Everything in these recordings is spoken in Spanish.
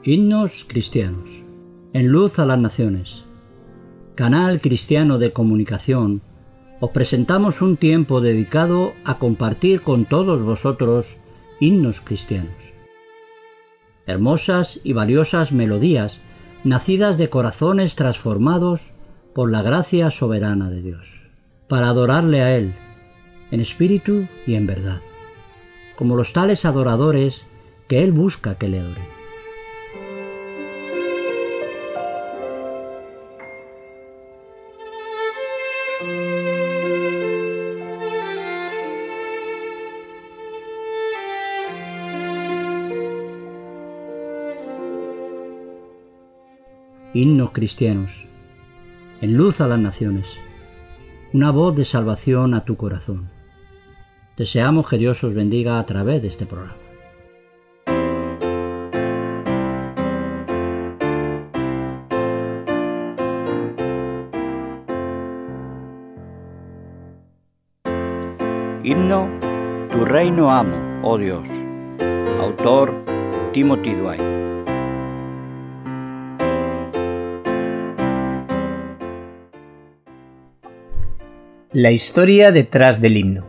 Himnos cristianos. En luz a las naciones. Canal cristiano de comunicación, os presentamos un tiempo dedicado a compartir con todos vosotros himnos cristianos. Hermosas y valiosas melodías nacidas de corazones transformados por la gracia soberana de Dios, para adorarle a Él, en espíritu y en verdad, como los tales adoradores que Él busca que le adoren. Himnos cristianos, en luz a las naciones, una voz de salvación a tu corazón. Deseamos que Dios os bendiga a través de este programa. Himno, tu reino amo, oh Dios. Autor, Timothy Dwight. La historia detrás del himno.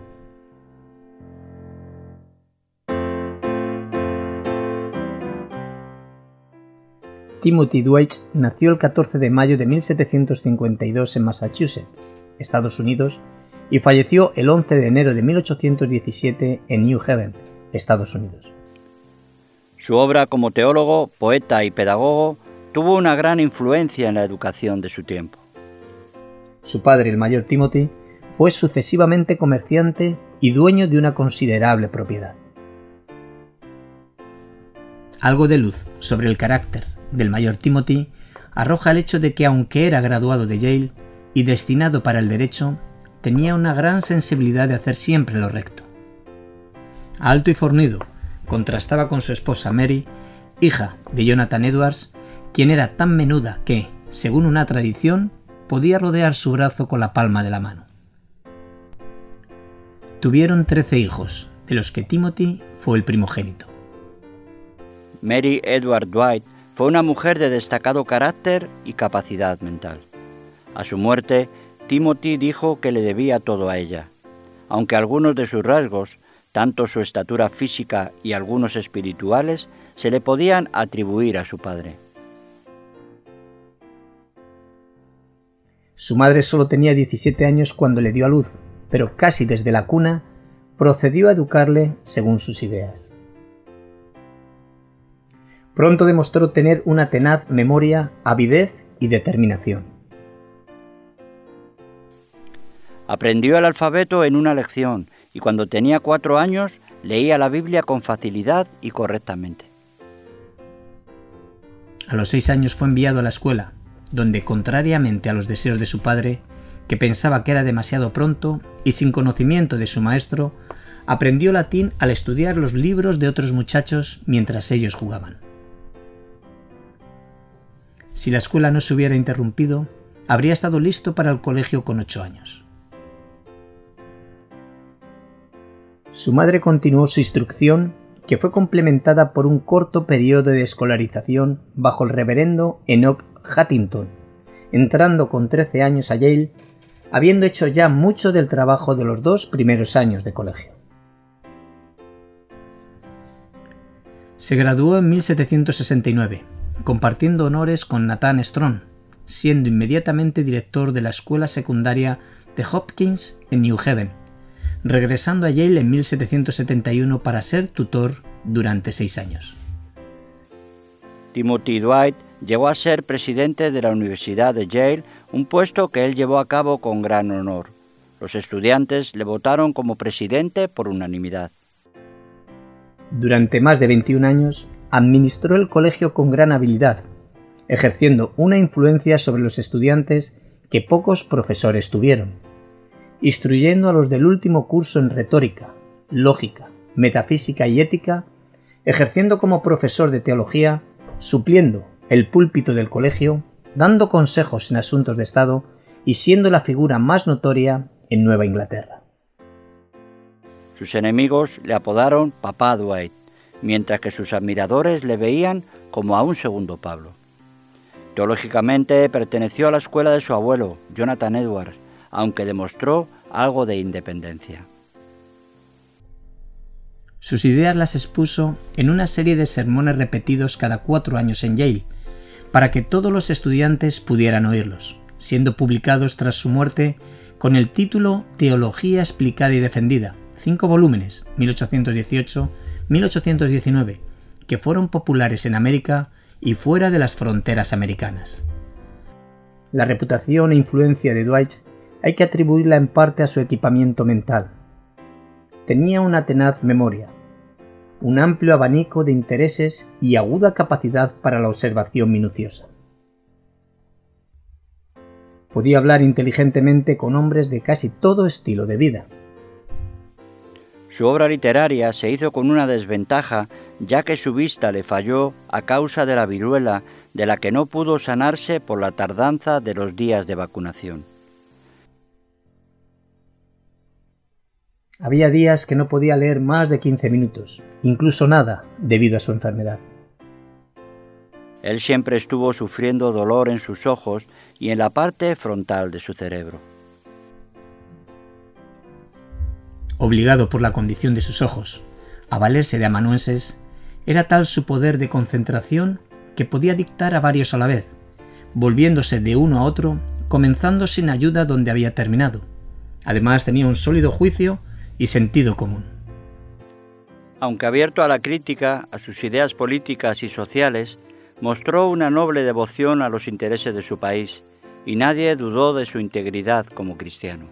Timothy Dwight nació el 14 de mayo de 1752 en Massachusetts, Estados Unidos, y falleció el 11 de enero de 1817 en New Haven, Estados Unidos. Su obra como teólogo, poeta y pedagogo tuvo una gran influencia en la educación de su tiempo. Su padre, el mayor Timothy, fue sucesivamente comerciante y dueño de una considerable propiedad. Algo de luz sobre el carácter del mayor Timothy arroja el hecho de que, aunque era graduado de Yale y destinado para el derecho, tenía una gran sensibilidad de hacer siempre lo recto. Alto y fornido, contrastaba con su esposa Mary, hija de Jonathan Edwards, quien era tan menuda que, según una tradición, podía rodear su brazo con la palma de la mano. Tuvieron 13 hijos, de los que Timothy fue el primogénito. Mary Edward Dwight fue una mujer de destacado carácter y capacidad mental. A su muerte, Timothy dijo que le debía todo a ella, aunque algunos de sus rasgos, tanto su estatura física y algunos espirituales, se le podían atribuir a su padre. Su madre solo tenía 17 años cuando le dio a luz, pero casi desde la cuna procedió a educarle según sus ideas. Pronto demostró tener una tenaz memoria, avidez y determinación. Aprendió el alfabeto en una lección y cuando tenía 4 años leía la Biblia con facilidad y correctamente. A los 6 años fue enviado a la escuela, donde, contrariamente a los deseos de su padre, que pensaba que era demasiado pronto y sin conocimiento de su maestro, aprendió latín al estudiar los libros de otros muchachos mientras ellos jugaban. Si la escuela no se hubiera interrumpido, habría estado listo para el colegio con 8 años. Su madre continuó su instrucción, que fue complementada por un corto periodo de escolarización bajo el reverendo Enoch Huntington, entrando con 13 años a Yale, habiendo hecho ya mucho del trabajo de los 2 primeros años de colegio. Se graduó en 1769, compartiendo honores con Nathan Strong, siendo inmediatamente director de la escuela secundaria de Hopkins en New Haven, regresando a Yale en 1771 para ser tutor durante 6 años. Timothy Dwight llegó a ser presidente de la Universidad de Yale, un puesto que él llevó a cabo con gran honor. Los estudiantes le votaron como presidente por unanimidad. Durante más de 21 años, administró el colegio con gran habilidad, ejerciendo una influencia sobre los estudiantes que pocos profesores tuvieron, instruyendo a los del último curso en retórica, lógica, metafísica y ética, ejerciendo como profesor de teología, supliendo el púlpito del colegio, dando consejos en asuntos de Estado y siendo la figura más notoria en Nueva Inglaterra. Sus enemigos le apodaron Papá Dwight, mientras que sus admiradores le veían como a un segundo Pablo. Teológicamente perteneció a la escuela de su abuelo, Jonathan Edwards, aunque demostró algo de independencia. Sus ideas las expuso en una serie de sermones repetidos cada 4 años en Yale, para que todos los estudiantes pudieran oírlos, siendo publicados tras su muerte con el título Teología explicada y defendida, 5 volúmenes, 1818-1819, que fueron populares en América y fuera de las fronteras americanas. La reputación e influencia de Dwight hay que atribuirla en parte a su equipamiento mental. Tenía una tenaz memoria, un amplio abanico de intereses y aguda capacidad para la observación minuciosa. Podía hablar inteligentemente con hombres de casi todo estilo de vida. Su obra literaria se hizo con una desventaja, ya que su vista le falló a causa de la viruela, de la que no pudo sanarse por la tardanza de los días de vacunación. Había días que no podía leer más de 15 minutos, incluso nada, debido a su enfermedad. Él siempre estuvo sufriendo dolor en sus ojos y en la parte frontal de su cerebro. Obligado por la condición de sus ojos a valerse de amanuenses, era tal su poder de concentración que podía dictar a varios a la vez, volviéndose de uno a otro, comenzando sin ayuda donde había terminado. Además tenía un sólido juicio y sentido común. Aunque abierto a la crítica, a sus ideas políticas y sociales, mostró una noble devoción a los intereses de su país, y nadie dudó de su integridad como cristiano.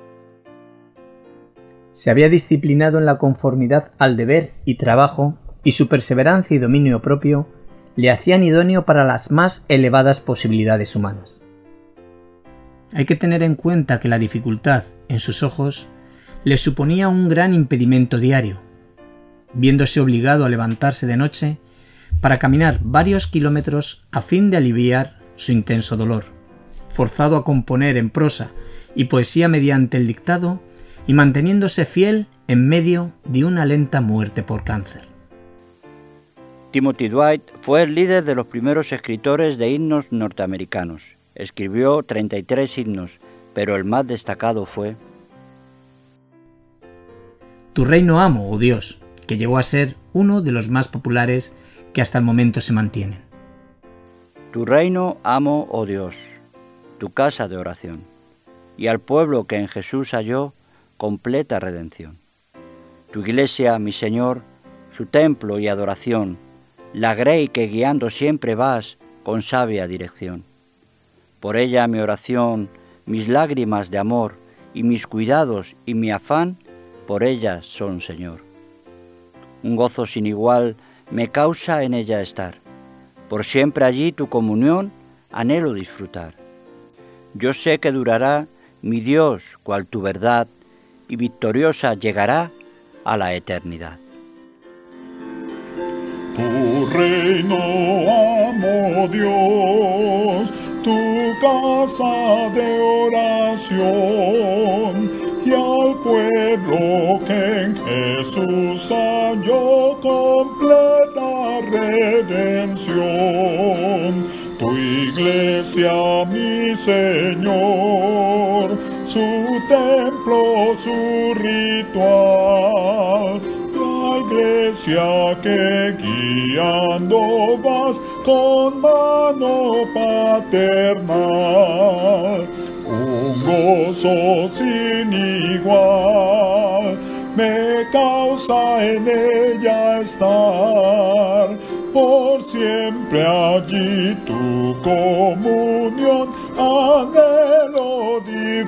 Se había disciplinado en la conformidad al deber y trabajo, y su perseverancia y dominio propio le hacían idóneo para las más elevadas posibilidades humanas. Hay que tener en cuenta que la dificultad, en sus ojos, le suponía un gran impedimento diario, viéndose obligado a levantarse de noche para caminar varios kilómetros a fin de aliviar su intenso dolor, forzado a componer en prosa y poesía mediante el dictado y manteniéndose fiel en medio de una lenta muerte por cáncer. Timothy Dwight fue el líder de los primeros escritores de himnos norteamericanos. Escribió 33 himnos, pero el más destacado fue: Tu reino amo, oh Dios, que llegó a ser uno de los más populares que hasta el momento se mantienen. Tu reino amo, oh Dios, tu casa de oración, y al pueblo que en Jesús halló completa redención. Tu iglesia, mi Señor, su templo y adoración, la grey que guiando siempre vas con sabia dirección. Por ella mi oración, mis lágrimas de amor, y mis cuidados y mi afán, por ella son, Señor. Un gozo sin igual me causa en ella estar, por siempre allí tu comunión anhelo disfrutar. Yo sé que durará mi Dios, cual tu verdad, y victoriosa llegará a la eternidad. Tu reino amo, Dios, tu casa de oración, y al pueblo que en Jesús halló completa redención. Tu iglesia, mi Señor, su templo, su ritual, la iglesia que guiando vas con mano paternal. Un gozo sin igual me causa en ella estar, por siempre allí tu comunión anhelo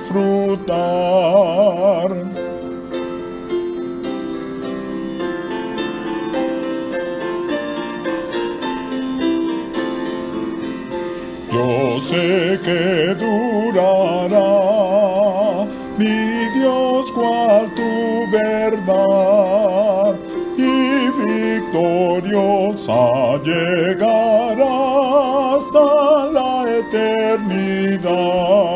disfrutar. Yo sé que durará, mi Dios, cual tu verdad, y victoriosa llegará hasta la eternidad.